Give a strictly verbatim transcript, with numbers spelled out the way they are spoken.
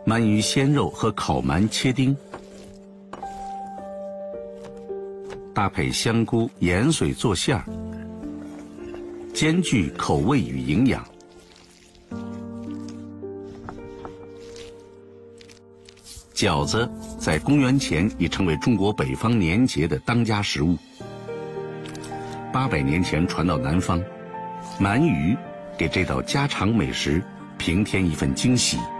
鳗鱼鲜肉和烤鳗切丁，搭配香菇、盐水做馅儿，兼具口味与营养。饺子在公元前已成为中国北方年节的当家食物。八百年前传到南方，鳗鱼给这道家常美食平添一份惊喜。